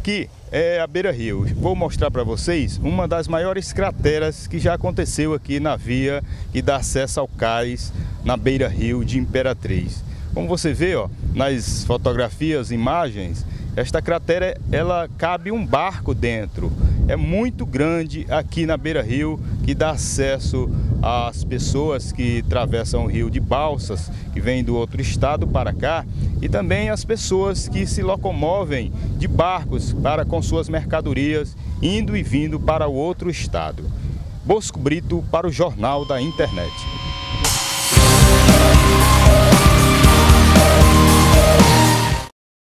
Aqui é a Beira-Rio. Vou mostrar para vocês uma das maiores crateras que já aconteceu aqui na via que dá acesso ao cais na Beira-Rio de Imperatriz. Como você vê, ó, nas fotografias, imagens, esta cratera ela cabe um barco dentro. É muito grande aqui na Beira-Rio, que dá acesso às pessoas que atravessam o rio de balsas, que vêm do outro estado para cá, e também as pessoas que se locomovem de barcos com suas mercadorias, indo e vindo para o outro estado. Bosco Brito para o Jornal da Internet.